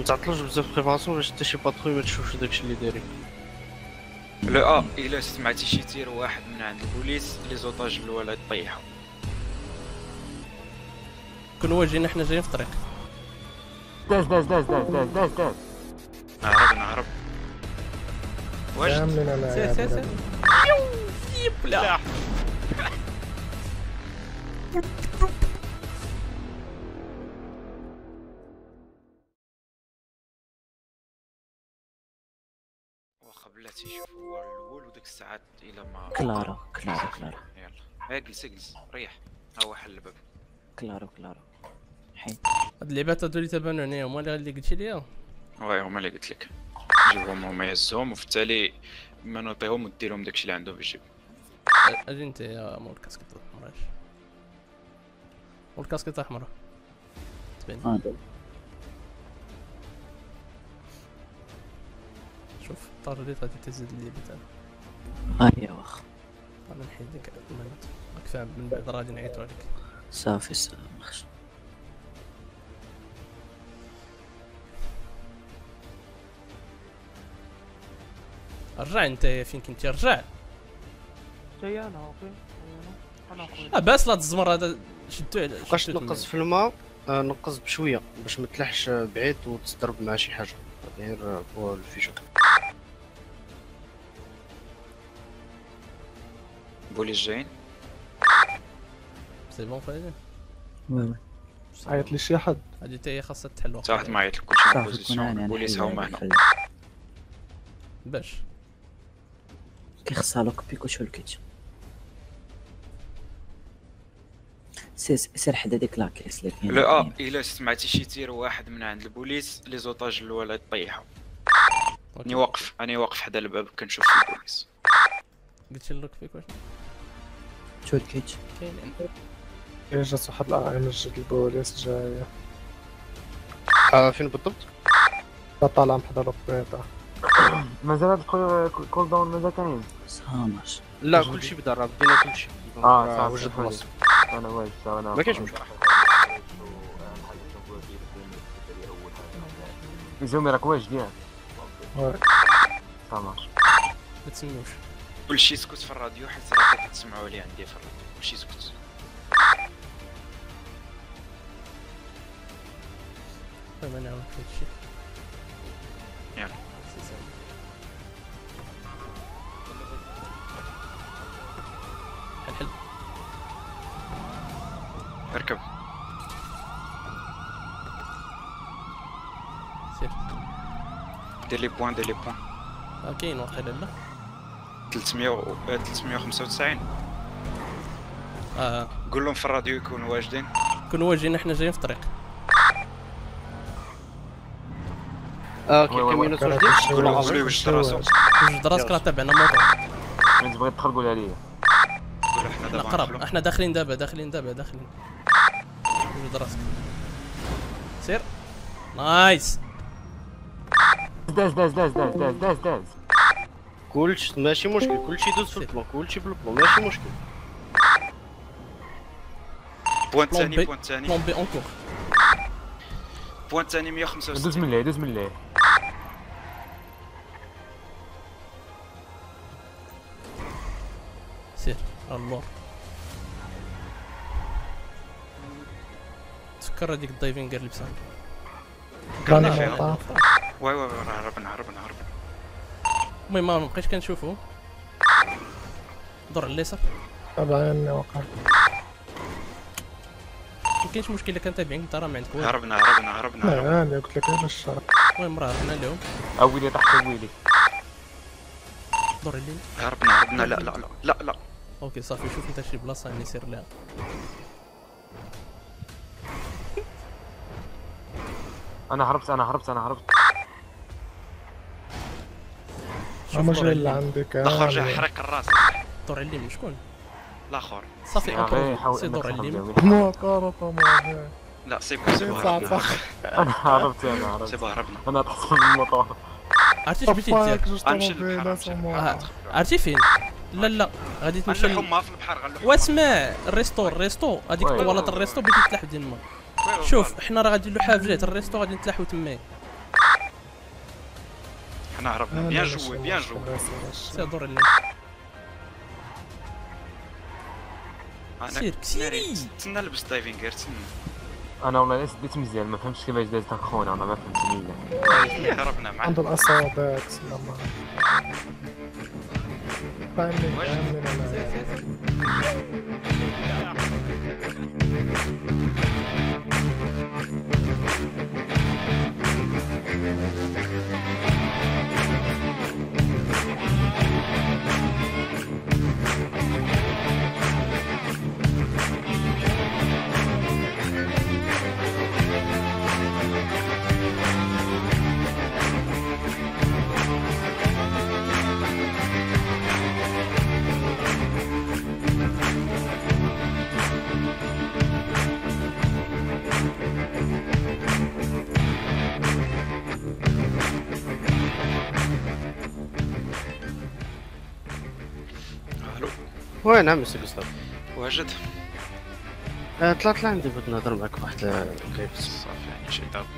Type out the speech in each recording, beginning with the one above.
متعطلوش بزاف بريباراسيون باش حتى شي باتروي ما تشوفش داكشي اللي دايرين. لا الا سمعتي شي تير واحد من عند البوليس لي زوطاج الاولى طيحوا. كون واجهين حنا جايين في الطريق. داز داز داز داز داز داز داز. نهرب واش سير يبلا واخا بلاتي شوف هو الاول وديك الساعات الا ما كلارا يلا جلس ريح. ها هو حل الباب. كلارا حيد. هاد اللعبات هادو اللي تبانو هنايا هما اللي قلتي ليا. وي هما اللي قلت لك جيبهم هما يهزهم وفي التالي ما نوطيهم وديرهم داكشي اللي عندهم في الجيب. اجي انت يا مول الكاسكيطه الحمراء. مول الكاسكيطه الحمراء تبان. شوف الطارديت غادي تزيد اللعبه تاعنا. يا واخا انا نحيد لك المنوت راك فاهم من بعد غادي نعيطو عليك. صافي مخش. رجع انت فين كنتي رجع. جاي انا خويا بس لا الزمر هذا شدو بقاش تنقص في الماء، نقص بشويه باش ما تلحش بعيد وتضرب مع شي حاجه غير هو الفيشو. بوليس جايين. سي بون خويا. وي عيط لي شي حد. هادي حتى هي خاصها تحل حتى واحد ما عيط لك كلشي صافي بوزيسيون البوليس هما هنا. باش كيخصها لوك بيكو شو الكيتش. سير حدا ديك لاكيس اللي كاين. لا الا سمعتي شي تير واحد من عند البوليس لي زوطاج الاولى طيحوا. اني واقف حدا الباب كنشوف البوليس. قلتي لوك بيكو شو الكيتش. كاين جات واحد العامل البوليس جايه. فين بالضبط؟ طالع محدا لوبيتا. مازال هاد الكول داون مازال كاين. سامش. لا كلشي بدا راه بدينا كلشي. صافي وجد بلاصتو. انا واجد انا ما كاينش مشكل. زومي راك واجد ياك. صافي ما تسموش. كلشي سكت في الراديو حيت راه كتسمعوا لي عندي في الراديو. كلشي سكت. ما نعاود في هادشي. يلا حل اركب. سير. دير لي بوان كاين واقيلا لا 395. قول لهم في الراديو يكونوا واجدين. كونوا واجهين حنا جايين في الطريق. كاين كاميونات واجدين. قول لهم خليه يوجد راسو. وجد راسك راه تابعنا موطور. من تبغي تدخل قولها ليا. قول حنا احنا دابا قرب احنا داخلين دابا وجد راسك. سير نايس. داز كلشي ماشي مشكل، كلشي يدوز في البلان، كلشي بالبلان ماشي مشكل. بوان ثاني بلومبي اونكور. بوان ثاني 165. دوز من الليل سير الله. تفكر هذيك الدايفينغ اللي لبسها. كان فيها وي هرب. المهم ما بقيتش كنشوفو. دور على اليسار. طبعا وقع. ما كاينش مشكل الا كان تابعين انت راه ما عندك والو. هربنا. انا قلت لك غير الشرق. المهم راه رحنا لهم. اويلي تحت ويلي. دور علينا. هربنا. لا اوكي صافي شوف انت شي بلاصه يعني سير لها. انا هربت شوف دور اللي علينا. عندك. الاخر جا حرك الراس. دور على اليمين شكون؟ الاخر صافي انكر سي دور على اليمين. مو كارطه ما لا سيبو صح. انا هربت سيبو هربنا. انا تحت المطار. عرفتي اش بغيتي دير؟ غنمشي للبحر. عرفتي فين؟ لا غادي تمشي غنلوحهم في البحر واسمع الريستو هذيك طوالة الريستو بغيتي تلاح بدين ما. شوف حنا راه غادي نلوحها في جهة الريستو غادي نتلاحو تماك. حنا هربنا. بيان جوي بيان جوي. سير دور الليل. سير كسيري. تسنى لبس دايفين غير تسنى. انا والله لسه ديت مزيان ما فهمتش كيفاش دازت اخونا انا ما فهمت ليه. هربنا معاه. عنده الاصابات يلا فاهمني وين عم سي جوستاف؟ واجد. طلعت لعندي بغيت نهضر معاك واحد كيف صافي يعني شي داب.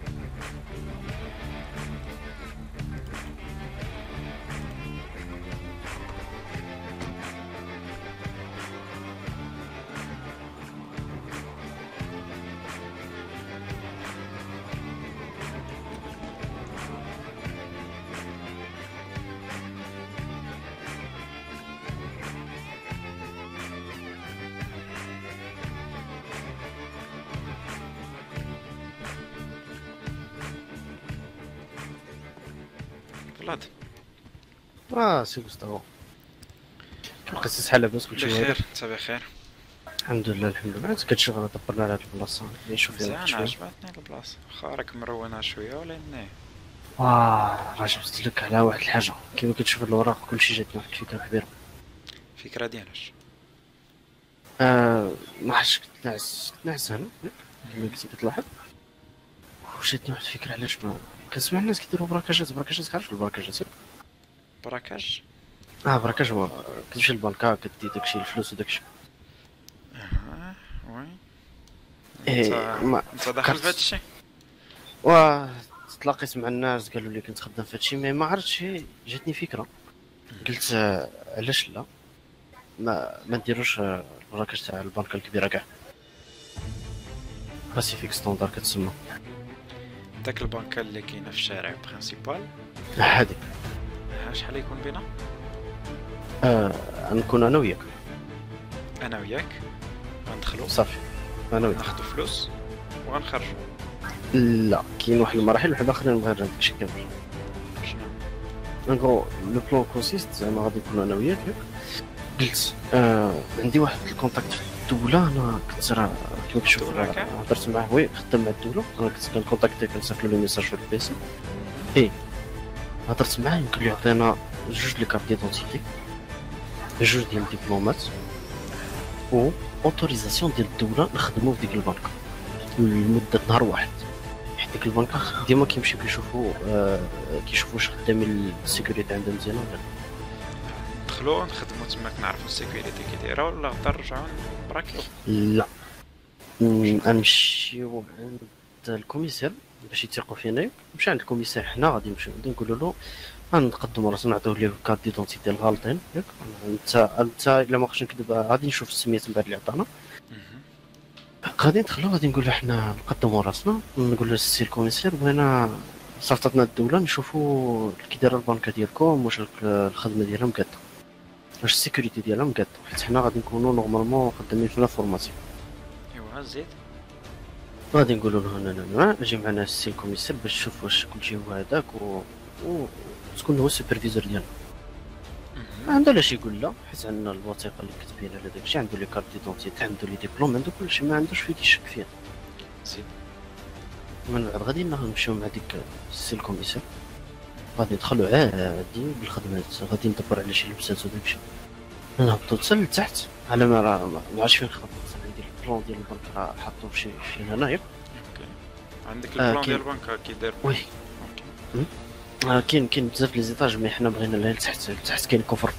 طلعت. سي جوستاف القصص حال لاباس كلشي بخير. واعر؟ انت بخير؟ الحمد لله الحمد لله. انت كتشغل دبرنا على هاد البلاصه نعيشو فيها مزيان شويه. عجبتني البلاصه. واخا راك مرونها شويه ولكن راه جبت لك على واحد الحاجه كيما كتشوف الوراق كلشي جاتني واحد الفكره كبيره. فكره ديالاش؟ ما عرفتش كنت ناعس هنا كيما كنتي كتلاحظ وجاتني واحد الفكره علاش ما كنسمع الناس كيديروا براكاجات عارف البراكاجات؟ براكاج. براكاج هو كتمشي للبنكه كدي داكشي الفلوس وداكشي. وي. ما انت داخل في هادشي؟ تلاقيت مع الناس قالوا لي كنت خدام في هادشي ما عرفتش جاتني فكره قلت علاش لا ما نديروش البراكاج تاع البنكه الكبيره كاع باسيفيك ستاندار كتسمى داك البنكه اللي كاينه في الشارع برينسيبال هادي. شحال يكون بينا؟ نكون انا وياك. انا وياك غندخلو صافي انا وياك ناخدو فلوس وغنخرجو. لا كاين واحد المراحل واحد اخرين نبغي نعرف داكشي كامل. شنو؟ دونك لو بلان كونسيست زعما غادي نكون انا وياك قلت عندي واحد الكونتاكت في الدوله. انا كنت راه كيما كتشوف هضرت معاه وي خدام مع الدوله. انا كنت كنكونتاكتي كنصيفط له ميساج في البيسي. هضرت معاه يمكن لي يعطينا جوج لي كارت ديدونتيتي جوج ديال الدبلومات و اوتوريزاسيون ديال الدوله نخدمو في ديك البنكه لمده نهار واحد. حيت ديك البنكه ديما كيمشيو كيشوفوا واش خدامين السيكوريتي عندهم مزيانه ولا لا. ندخلو نخدمو تماك نعرفو السيكوريتي كي دايره ولا غدا نرجعو نبراكيو؟ لا نمشيو عند الكوميسير باش يثيقوا فينا. نمشي عند الكوميسير حنا غادي نمشيو نقولوا له غنقدموا راسنا نعطيوه ليه كارت ديدونتيتي الغالطين ياك. انت الا ما بقاش نكذب غادي نشوف السميات من بعد اللي عطانا. غادي ندخلو غادي نقول له حنا نقدموا راسنا نقول له السي الكوميسير بغينا صيفطتنا الدوله نشوفوا كي دايره البنكه ديالكم واش الخدمه ديالهم قاده واش السيكوريتي ديالهم قاده حيت حنا غادي نكونوا نورمالمون خدامين في لا فورماسيون. ايوا زيد غادي نقولوا له لا اجي معنا السي الكوميسير باش تشوف واش كلشي هو هذاك و تكون هو السوبرفيزور ديالنا. عنده علاش يقول لا حيت عندنا الوثيقه اللي كتبين على داكشي عنده لي كارت ديدونتيتي عنده لي ديبلوم عنده كلشي ما عندوش فيه يشك فيها. زيد من بعد غادي نمشيو مع ديك السي الكوميسير غادي ندخلو عادي بالخدمات غادي ندبر على شي لبسات وداكشي نهبطو حتى لتحت على ما ما عرفتش فين خدمت. عندي البلان ديال البنك راه حاطو فشي هنايا. عندك البلان ديال البنك كي داير؟ وي كاين بزاف لي زيتاج مي حنا بغينا لتحت كاين كفر.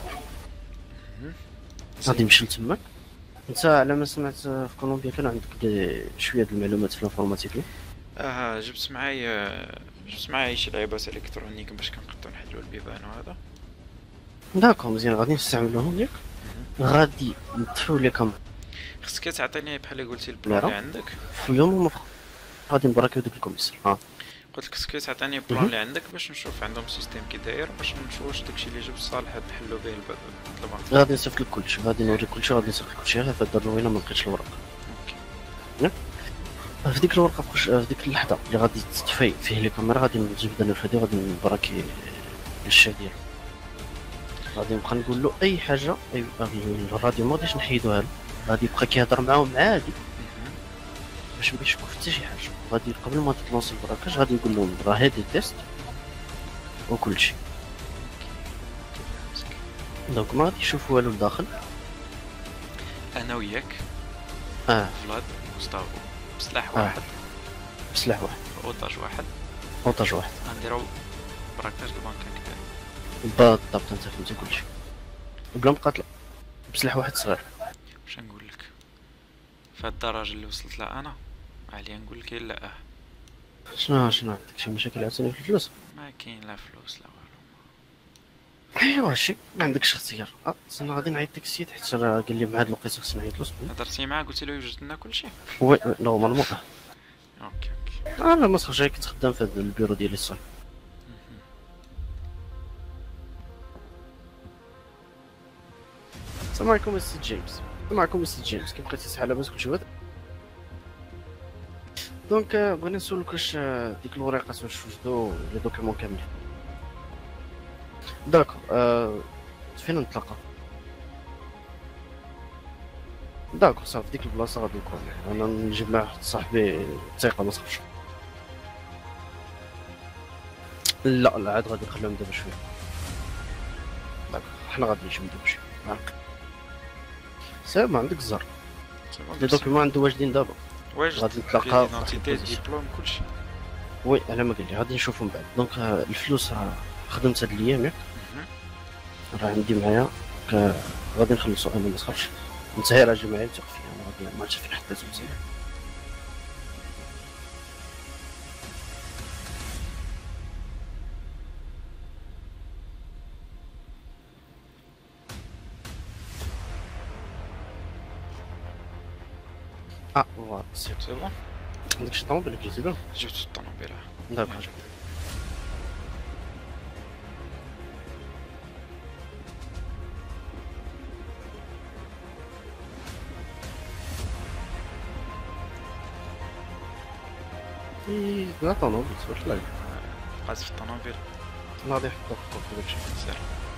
غادي نمشي لتماك. انت على ما سمعت في كولومبيا كان عندك شويه د المعلومات في الانفورماتيك؟ جبت معايا شي لعيبات الكترونيك باش كنقدروا نحلوا البيبان وهذا. داكو مزيان، غادي نستعملوهم ياك. غادي نطفيو لي كاميرا. خصك تعطيني بحال اللي قلتي البلان اللي عندك في اليوم غادي نبراكيو ديك الكوميسير. قلت لك خصك تعطيني البلان اللي عندك باش نشوف عندهم سيستيم كي داير، باش نشوف واش داكشي اللي جبت صالح نحلوا به الباب. غادي نصيفط لك كلشي، غادي نوريك كلشي، غادي نصيفط لك كلشي. غير في هاد الروينه ما لقيتش الورق. اوكي. في ديك الورقه في ديك اللحظه اللي غادي تطفي فيه لي كاميرا، غادي نجيب انا الفادي غادي نبراكي الشا ديالو. غادي نبقى نقول له اي حاجه، اي الراديو ما غاديش نحيدوها له، غادي يبقى كيهضر معاهم عادي باش ما يشكوا في حتى شي حاجه. غادي قبل ما تلونسي البراكاج غادي يقول لهم راه هادي التيست وكلشي. دونك ما غادي يشوفوا والو لداخل. انا وياك فلاد مصطفى بسلاح واحد، بسلاح واحد، اوطاج واحد، اوطاج واحد، غنديرو براكاج البنك هكذا بالضبط. انت فهمتي كلشي بلا مقاتله بسلاح واحد صغير. واش نقول لك في هاد الدرجه اللي وصلت لها انا عليا نقول لك لا. شنو عندك شي مشاكل عاوتاني في الفلوس؟ ما كاين لا فلوس لا والو. ايوا شي ما عندكش اختيار. استنى غادي نعيط لك السيد حيت راه قال لي مع هاد الوقيته خصني نعيط له. هضرتي معاه قلتي له يوجد لنا كلشي؟ وي نورمالمون. اوكي انا ما صافش كنت خدام في هاد البيرو ديالي الصغير. السلام عليكم السي جيمس. السلام عليكم السي جيمس، كيف بقيتي صحه لاباس كلشي واعر؟ دونك بغينا نسولك واش ديك الورقه واش وجدوا لي دوكيمون كاملين؟ داكور. فين نتلاقى؟ داكور صافي ديك البلاصه غادي نكون انا نجيب مع واحد صاحبي ثقه ما تخافش. لا عاد غادي نخليهم دابا شويه. داكور حنا غادي نجيو دابا شويه. سير ما عندك الزهر. لي دوكيمون عنده واجدين دابا. واش غادي نتلاقاو في ايدنتيتي ديبلوم كلشي؟ وي على ما قال لي غادي نشوفهم بعد. دونك الفلوس راه خدمت هاد الايام ياك، راه عندي معايا غادي نخلصو انا ما تخافش. انت غير اجي معايا تثق فيا، انا غادي ما عرفتش فين حطيتو مزيان. فوالا سي بون. عندك شي طوموبيل جبتي له؟ جبت الطوموبيله. داكور. لا طوموبيل تبارك الله. بقات في الطوموبيل. غادي نحطو في الطوموبيل داكشي. سير.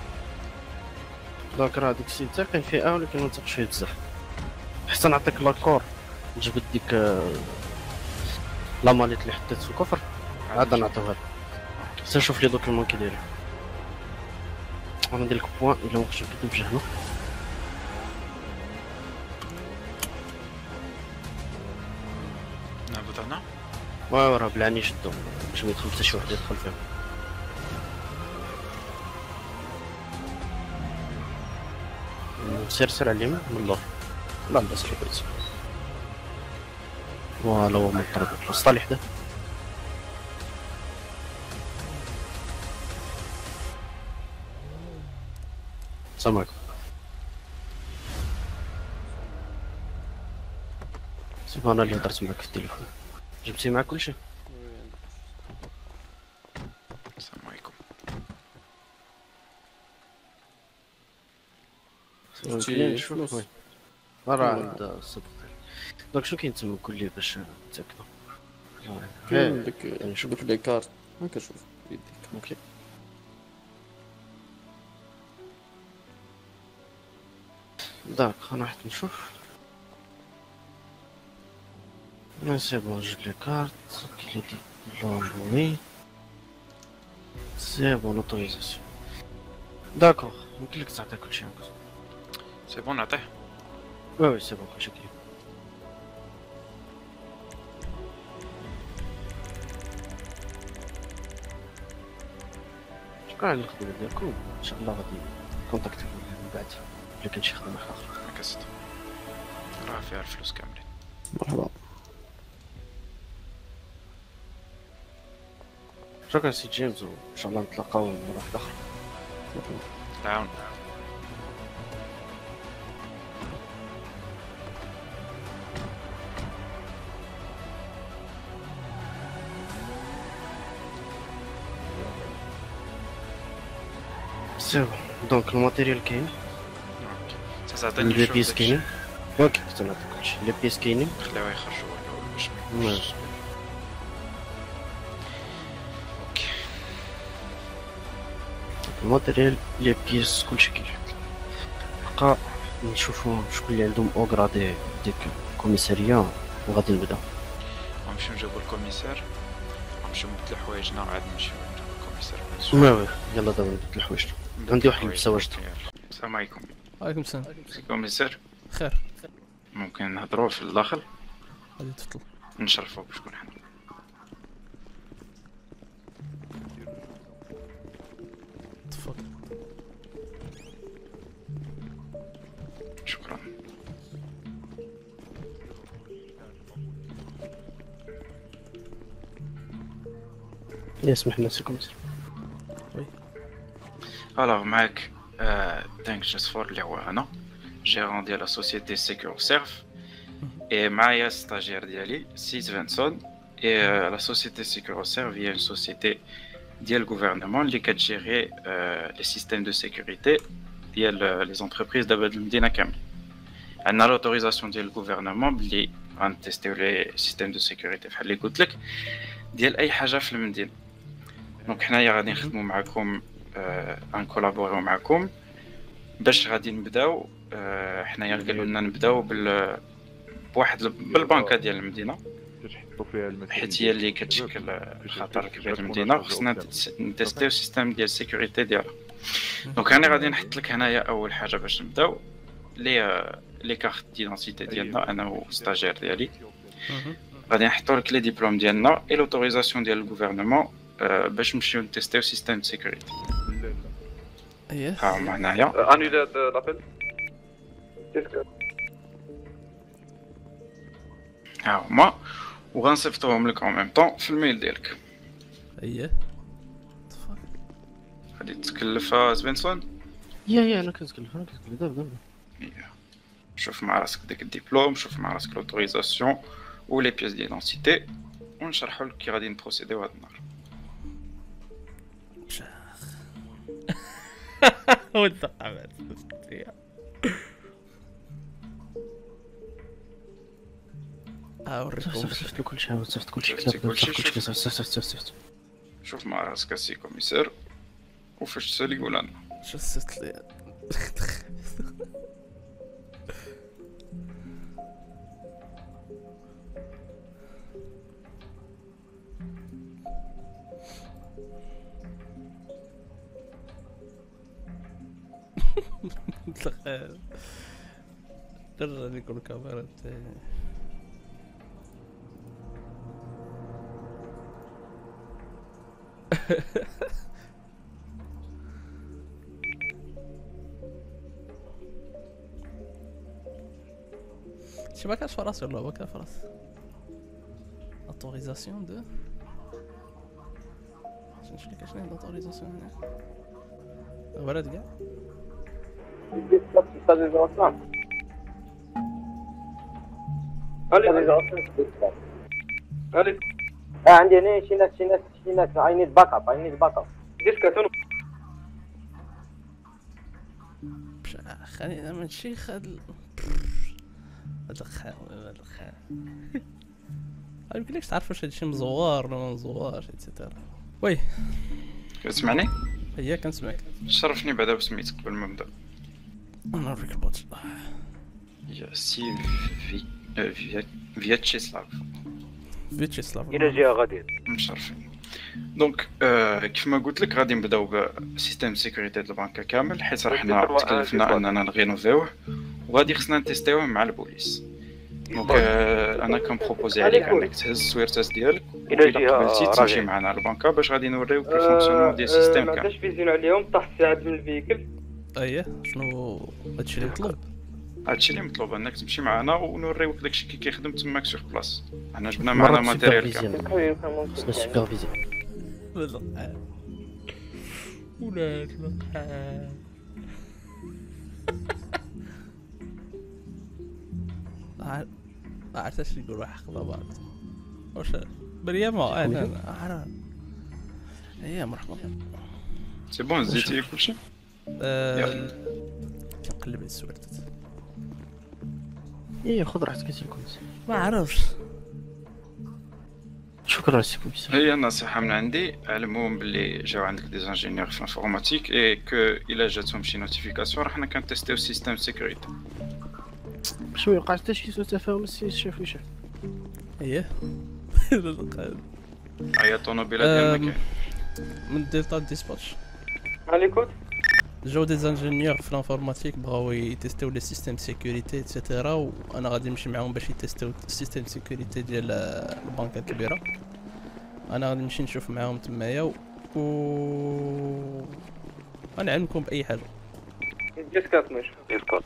دونك راه ديك السيد ثاقين فيها ولكن ما نثقش فيه بزاف. حتى نعطيك لاكور نجبد ديك لاماليت اللي حطيت في الكفر عاد نعطيوها لك. حتى نشوف لي دوكيمون كي دايرين. انا ندير لك بوان الا ما بقيتش نكذب جهنا. نهبط هنا. راه بلعني شدو باش ما يدخل حتى شي واحد يدخل فيهم. سير على اليمين من اللور. لا بس كويس. فوالا هو من الطريق الوسطى اللي حداه. السلام عليكم. سيبا انا اللي هضرت معاك في التليفون. جبتي معاك كلشي؟ السلام عليكم. نشوف وين راه عند الصدق. دونك شنو كاين تما قول لي باش نتاكدو؟ كاين داك لي كارت ما كنشوف بيديك. اوكي داك انا واحد نشوف. سي بون جوج لي كارت كليدي لونجوي. سي بون اوتوريزاسيون. داكوغ يمكن لك تعطي كلشي هكا. سي بون نعطيه. وي سي بون كلشي كاين. شكرا على الخدمة ديالكم. ان شاء الله غادي كونتاكتيكم من بعد الا كان شي خدمة اخرى. هكا راه فيها الفلوس كاملين. مرحبا. شكرا سي جيمس، وان شاء الله نتلاقاو مرة واحدة اخرى. تعاون. سي دونك الماتيريال كاين، تعطيني لي شوف بيس داكشي. كاينين. اوكي تنعطيك كلشي، لي بيس كاينين. خليوها يخرجوا الاول باش ماشي. اوكي. الماتيريال لي بيس كلشي كاين. بقى نشوفو شكون اللي عندهم اوغرادي ديك الكوميسارية وغادي نبدا. غنمشيو نجيبو الكوميسار، غنمشيو نبدلو حوايجنا وعاد نمشيو نجيبو الكوميسار. وي يلا دابا نبدل الحوايج. عندي واحد اللبسة واجدة. السلام عليكم. وعليكم السلام. سي كوميسار، خير. ممكن نهضروا في الداخل؟ غادي تفضل. نشرفوا بشكون حنا. تفضل. شكرا. يسمح لنا سي كوميسار. الوغ معاك دانك جسفور اللي هو انا جيرون ديال لا سوسيتي سيكور سيرف، اي معايا ستاجير ديالي سيس فينسون. اي لا سوسيتي سيكور سيرف هي اون سوسيتي ديال الغوفرنمون اللي كتجيري لي سيستيم دو سيكوريتي ديال لي زونتربريز دابا د المدينه كامل. عندنا لوتوريزاسيون ديال الغوفرنمون بلي غنتيستيو لي سيستيم دو سيكوريتي بحال اللي قلت لك ديال اي حاجه في المدينه. دونك حنايا غادي نخدموا معكم انكولابوريو معكم باش غادي نبداو. حنايا قالوا لنا نبداو بواحد بالبنكه ديال المدينه، حيت هي اللي كتشكل خطر كبير للمدينه، خصنا نتيستيو سيستيم ديال السيكوريتي ديالها. دونك انا غادي نحط لك هنايا اول حاجه باش نبداو لي كارت ديدونتيتي ديالنا انا والستاجير ديالي. غادي نحطوا لك لي ديبلوم ديالنا اي لوتوريزاسيون ديال الغوفرنمون باش نمشيو نتيستيو سيستيم دو سيكوريتي. اييه. ها هما هنايا. انولي لابيل. ها هما وغنصيفطوهم لك اون ميم طون في الميل ديالك. اييه. تفضل. غادي تكلف سبنسون. يا انا كنتكلف دابا. شوف مع راسك داك الدبلوم، شوف مع راسك لوتوريزاسيون و لي بيس ديدونتيتي ونشرحوا لك كي غادي نبروسيديو هاد النهار. وانت عملت اوريكم. صيفط كلشي، صيفط كلشي صيفط كتاب، كلشي، صيفط كلشي، صيفط. شوف مع راسك السي كوميسار وفاش تسالي قول لنا. شست لي. تخيل جرب يكون كاميرا تاني. شي ما كانش فراسي ولا ما كان فراسي اوتوريزاسيون دو شنو اللي كاين اوتوريزاسيون هنا ولد كاع Allez, عندي هنا شي ناس I need backup. دير كاتون. خلينا ماشي خد هذا الخان يمكنلكش تعرف واش هادشي مزوار ولا ما مزوارش اتسيتيرا. وي كتسمعني؟ هي كنسمعك. شرفني بعدا بسميتك قبل ما نبدا. نوريك البوت. يا سي فياتشيسلاف. فيتشيسلاف الى جهه غادي. مشرفين. دونك كيف ما قلت لك غادي نبداو بسيستيم سيكوريتي ديال البنكه كامل، حيت حنا تكلفنا اننا نغينوفيوه وغادي خصنا نتيستيوه مع البوليس. دونك انا كنبروبوزي عليك انك تهز السويرتاس ديالك الى جهه بغيتي تمشي معنا للبنكه باش غادي نوريوك الفونكسيونمون ديال السيستيم ما كامل. عندناش فيزيون عليهم طاح الساعات من الفيكل. اييه شنو هادشي اللي مطلوب. هادشي اللي مطلوب انك تمشي معنا ونوريوك داكشي كي كيخدم تماك سور بلاص. حنا جبنا معنا ماتيريال كامل. خصنا سوبرفيزي. ولاد القحال. عرفت اش يقول واحد خطابات واش بريامة انا هي مرحبا سي بون زيتي كلشي. كنقلب السؤال ايه خذ راحتك سي الكوميسار. ما عرفش. شكرا سي الكوميسار. هي نصيحة من عندي، علمهم باللي جاو عندك دي انجينيور في الانفورماتيك اي كو الا جاتهم شي نوتيفيكاسيون راحنا كنتيستيو سيستم سيكوريتي باش ما يوقعش حتى شي سوء تفاهم السي الشيف ويشاف. ايه هي الطوموبيله ديالنا كاين من ديلتا ديسباتش عليكم جاو دي انجينيور في الانفورماتيك بغاو يتيستيو لي سيستيم سيكوريتي ايتترا، وانا غادي نمشي معاهم باش يتيستيو السيستيم سيكوريتي ديال البنكه الكبيره. انا غادي نمشي نشوف معاهم تمايا و غنعلمكم باي حاجه. ديسكات ماشي ديسكات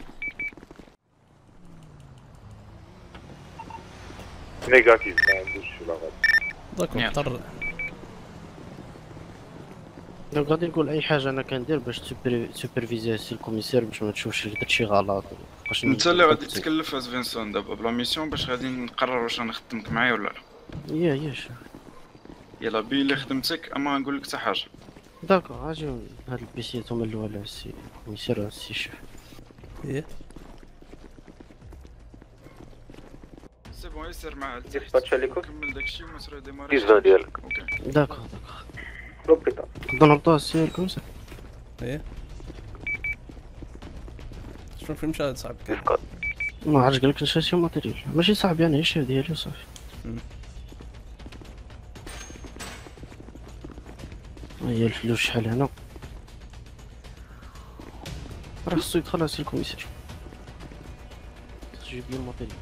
نيجاتيف ما عندوش لا غلط. داكو مضطر. دونك غادي نقول اي حاجه انا كندير باش سوبرفيزي السي الكوميسار باش ما تشوفش درت شي غلط. انت اللي غادي تكلف از فينسون دابا بلا ميسيون باش غادي نقرر واش غنخدمك معايا ولا لا. ياش يلا بي اللي خدمتك اما نقول لك حتى حاجه. داكور اجي هاد البيسيات هما الاول السي الكوميسار السي الشيف. ايه سي بون يسير مع ديسباتش عليكم كمل داكشي وما ترى ديماري كيزا ديالك. اوكي داكور روبيتا نقدر نعطوها السي الكوميسار. ايه شنو فهمت هاد صاحبك؟ ديسكات ما عرفتش قالك نشري ماتيريال ماشي صاحبي انا الشيف ديالي وصافي. هي الفلوس شحال هنا راه خصو يدخل السي الكوميسار تجيب لي الماتيريال.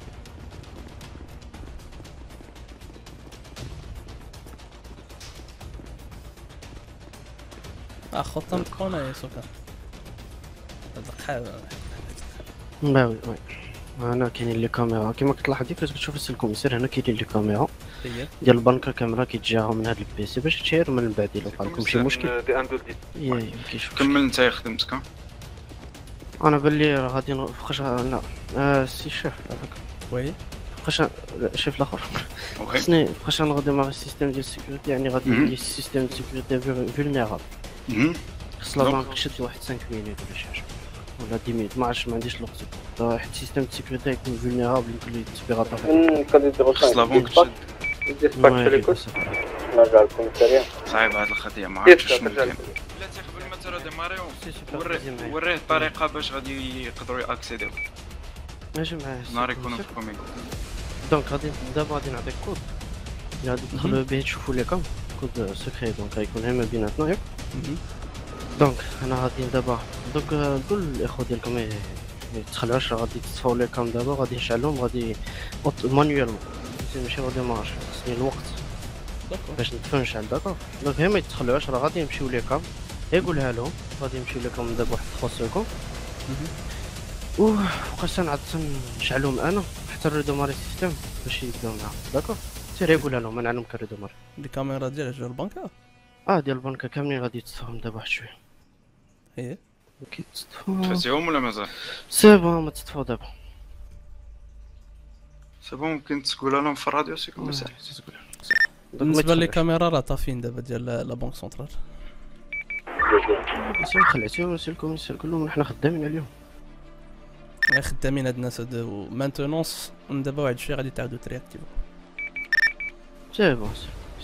خطة مكونة يا سكر هاد القحال. باوي وي هنا كاينين لي كاميرا كيما قلت لحظة فاش كتشوف السي الكوميسار هنا كاينين لي كاميرا ديال البنكة كاميرا كيتجاهم من هاد البيسي باش تشير من بعد الا وقع لكم شي مشكل. يا كيشوف كمل انت خدمتك. انا باللي راه غادي فوقاش لا السي الشيف هذاك وي فوقاش الشيف الاخر اوكي خصني فوقاش نغادي مع السيستيم ديال السيكوريتي يعني غادي ندير السيستيم ديال السيكوريتي فولنيرابل. خص لا بانك تشد واحد 5 مينيت ولا شي حاجه ولا 10 مينيت ما عرفتش ما عنديش الوقت. واحد السيستيم ديال السيكوريتي يكون فولنيرابل يمكن ليه تسبيغاطور. خص لا بانك تشد. ديسباتش عليكم نرجع للكوميسارية. صعيب هاد القضيه ما عرفتش شنو ديسكات كاين. بلاتي قبل ما ترى ديماريو وريه الطريقه باش غادي يقدروا ياكسيديو ماشي معاه نهار يكونوا في كوميك. دونك غادي دابا غادي نعطيك كود اللي غادي تدخلوا به تشوفوا لي كود سكري دونك غيكون غير ما بيناتنا ياك. دونك انا غادي دابا دونك قول الاخوه ديالكم يتخلعوش غادي تصفاو لي كام دابا غادي نشعلهم غادي مانيوالمون ماشي غادي مارش خصني الوقت باش نطفي نشعل داكور. دونك غير ما يتخلعوش راه غادي يمشيو لي كام يقولها لهم غادي يمشيو لكم دابا واحد 3 سكوند وبقاش نعاد نشعلهم انا حتى الريدوماري سيستم باش يبداو معاهم داكور. سير يقولها لهم انا نعلمك الريدوماري. الكاميرا ديال جوج البنكة ديال البنكة كاملين غادي يتصفاهم دابا واحد شويه. ايه كيتصفاو تفازيهم ولا مازال؟ سي بون ما تتصفاو دابا. سي بون ممكن تقولها لهم في الراديو سي كوميسار. بالنسبة للكاميرا راه طافين دابا ديال لا بنك سونترال. بس خلعتيهم سي الكوميسار كلهم حنا خدامين عليهم. خدامين هاد الناس هادو مانتونونس من دابا واحد شويه غادي تعاودو ترياكتيفو. سي بون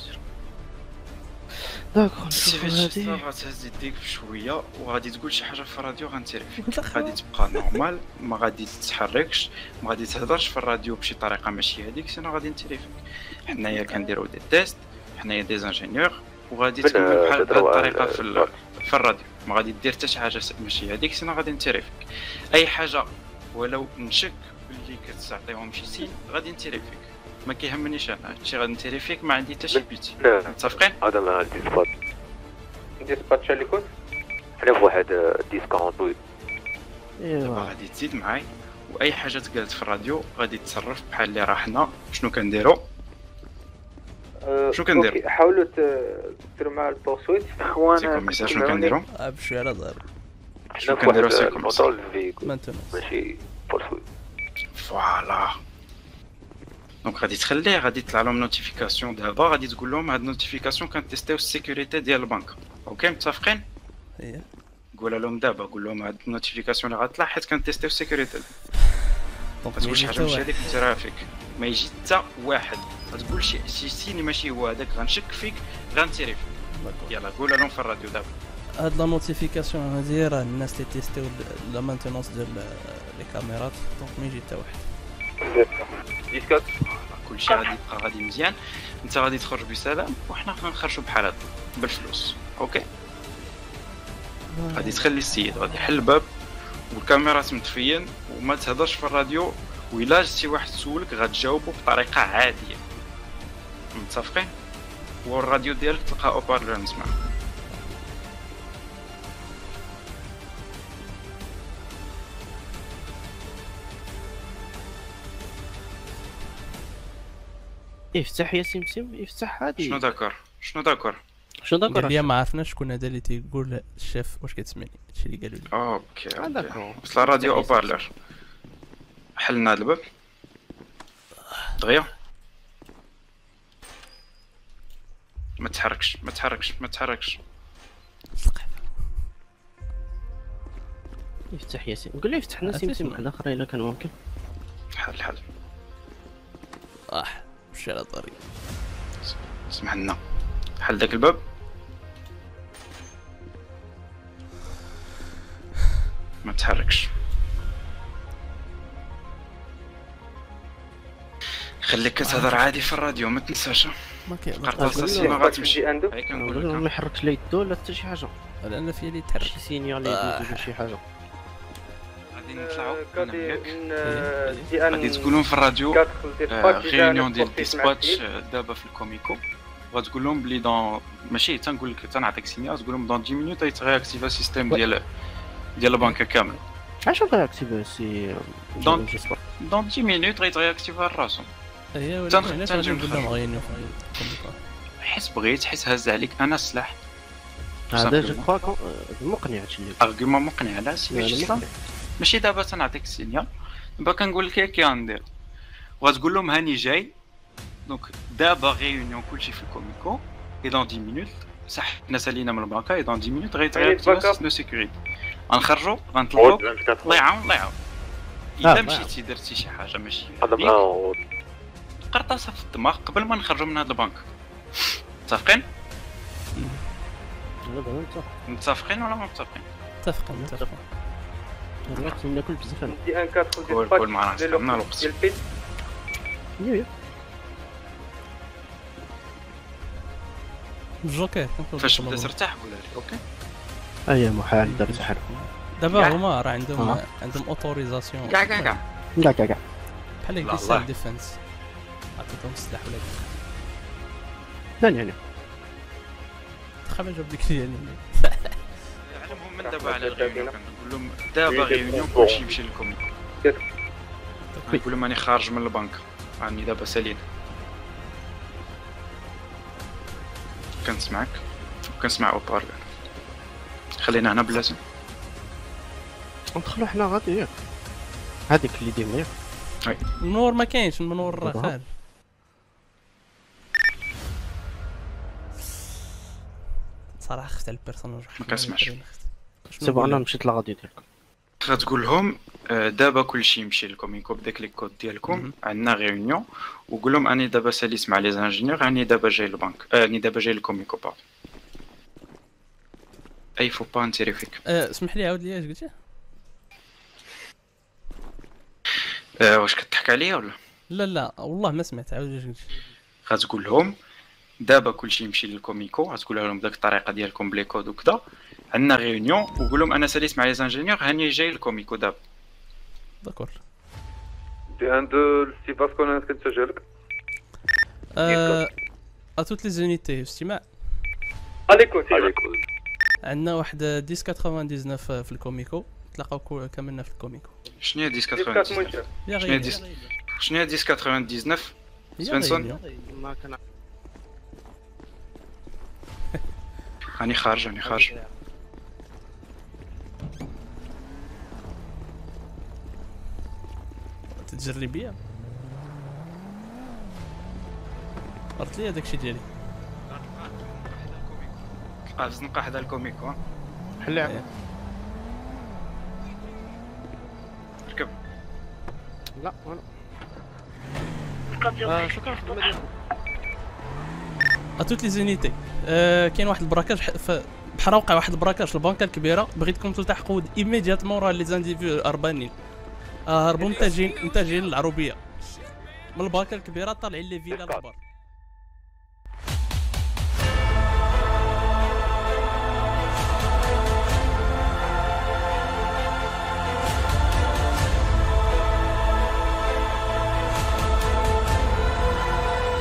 داكور نشوفو هادي هادي. غتهز يديك بشويه وغادي تقول شي حاجه في الراديو غنتيري فيك. غادي تبقى نورمال ما غادي تتحركش ما غادي تهضرش في الراديو بشي طريقه ماشي هذيك سينو غادي نتيري فيك. حنايا كنديرو دي تيست حنايا دي انجينيور وغادي تكمل بحال بهاد الطريقه في الراديو ما غادي دير حتى شي حاجه ماشي هذيك سينو غادي نتيري فيك. اي حاجه ولو نشك باللي كتعطيهم شي سين غادي نتيري فيك ما كيهمنيش انا هادشي غادي نتيري فيك ما عندي حتى شي بيتي. متفقين؟ هذا ما ديسباتش عليكم حنا في واحد ديسكونت ايوا غادي تزيد معاي واي حاجه تقالت في الراديو غادي تصرف بحال اللي راه حنا شنو كنديرو شنو كندير؟ أوكي، حاولوا ديروا مع البورسويت سي اخوانا. كوميسار شنو كنديرو؟ بشوي على ظهر شنو كنديرو سي كوميسار؟ مانتونس. ماشي بورسويت. فوالا دونك غادي تخليه غادي يطلع لهم نوتيفيكاسيون دابا غادي تقول لهم هاد النوتيفيكاسيون كنتيستيو السيكوريتي ديال البنك اوكي متفقين ايه قول لهم دابا قول لهم هاد النوتيفيكاسيون اللي غتطلع حيت كنتيستيو السيكوريتي دونك ما تقولش حاجه ماشي هذيك الترافيك ما يجي حتى واحد غتقول شي سيني ماشي هو هذاك غنشك فيك غنتيري فيك يلا قول لهم في الراديو دابا هاد لا نوتيفيكاسيون هادي راه الناس اللي تيستيو لا مانتونونس ديال لي كاميرات دونك ما يجي حتى واحد ديسكات كلشي غادي يبقى غادي مزيان انت غادي تخرج بسلام وحنا غنخرجوا بحال هكا بالفلوس اوكي غادي تخلي السيد غادي يحل الباب والكاميرات مطفيين وما تهضرش في الراديو وإلا شي واحد سولك غتجاوبو بطريقه عاديه متفقين والراديو ديالك تلقى اوبارلور نسمع يفتح يا سمسم يفتح هادي شنو داكور شنو قال داكور لي ما عرفناش شكون هذا اللي تيقول الشيف واش كتسمعني هادشي اللي قالوا لي اوكي داكور وصل الراديو اوبارلور حلنا هاد الباب دغيا ما تحركش ما تحركش ما تحركش يفتح يا سمسم قول له يفتح لنا سمسم واحد اخر الا كان ممكن حل مشي على طريق اسمح لنا حل داك الباب ما تحركش خليك كتهضر عادي في الراديو ما تنساش ما كاين قرطاسه سيما غتمشي عنده هاي نقول كنقول له لك ما يحركش لا يدو لا حتى شي حاجه لان في اللي يتحرك شي سينيال يدير شي حاجه غادي نطلعوا انا غادي وياك غادي تقولون في الراديو ريونيون ديال ديسباتش دابا في الكوميكو غتقول لهم بلي دون ماشي تنقول لك تنعطيك سينيال تقول لهم دون 10 مينوت غيتغياكتيفا السيستيم ديال البنكه كامل علاش غياكتيف سي دون 10 مينوت غيتغياكتيفا راسو هي ولا تنخ- علاش تنجم غادي نقول لهم نخرج. غينيو في الكوميكو حيت بغيت حيت هز عليك انا السلاح هذا جو كخوا مقنع هادشي اللي ارغيومون مقنع على سي اصلا ماشي دابا تنعطيك السينيال دابا كنقول لك كي غندير وغتقول لهم هاني جاي دونك دابا غيونيون كلشي في الكوميكو اي دون 10 مينوت صح حنا سالينا من البنكه اي دون 10 مينوت غيتغير سيستم دو سيكوريتي غنخرجوا غنطلقوا الله يعاون الله يعاون الا مشيتي درتي شي حاجه ماشي قرطاسه في الدماغ قبل ما نخرجوا من هذا البنك متفقين متفقين ولا ما متفقين متفقين الوقت ناكل بزاف انا دي ان 4 كل ما عرفتنا الوقت ديال البيت يو الجوكر فاش بدا ترتاح قولها لي اوكي اي محال دار سحر دابا كاع. هما راه عندهم اوتوريزاسيون كاع كاع بحال لا، هكا الله. سيل ديفنس عطيتهم السلاح ولا لا يعني واخا ما جاب لك يعني علمهم من دابا على الغيونيون كنقول لهم دابا غيونيون كلشي يمشي للكوميكو كنقول لهم راني خارج من البنك راني دابا سالين كنسمعك وكنسمع اوبارلور خلينا هنا بلازم ندخلو حنا غادي ياك هذيك اللي ديما ياك المنور ما كاينش المنور راه أها. خال صراحه خفت على البيرسوناج ما كنسمعش. سي بون انا مشيت لغادي ديالك غتقول لهم دابا كلشي يمشي للكوميكو بداك لي كود ديالكم عندنا غيونيون وقول لهم اني دابا ساليت مع لي زانجينيور راني دابا جاي للبنك راني دابا جاي للكوميكو با اي فو با نتيري فيك اسمح لي عاود لي اش قلتي واش كتضحك عليا ولا لا والله ما سمعت عاود اش قلتي غتقول لهم دابا كلشي يمشي للكوميكو غتقول لهم بداك الطريقه ديالكم بلي كود وكذا عندنا غيونيون وقول لهم انا ساليت مع لي زانجينيور هاني جاي للكوميكو دابا داكور دي ان دو سي باسكو انا كنسجلك ا توت لي زونيتي استماع عليكم عندنا واحد 1099 في الكوميكو تلاقاو كاملنا في الكوميكو شنو هي 10 ديسكات 99 منشر يا شنو هي غير 10 شنو هي 10 99 سبنسون ما كان راني خارج. تتجري بيا عرفت لي هذاك الشيء ديالي تلقى في زنقه حدا الكوميكو. حلها. ركب. لا وانا شكرا الخدمه ديالكم. اتوت لي زونيتي. كاين واحد البراكاج بحال وقع واحد البراكاج في البنكه الكبيره، بغيتكم تلتحقوا ايميدياتمون راه لي زانديفيو هربانين. هربوا متجهين للعروبيه من البنكه الكبيره طالعين لي فيلا للبر.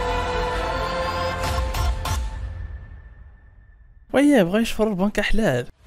وياه بغا يشفر البنكه حلال.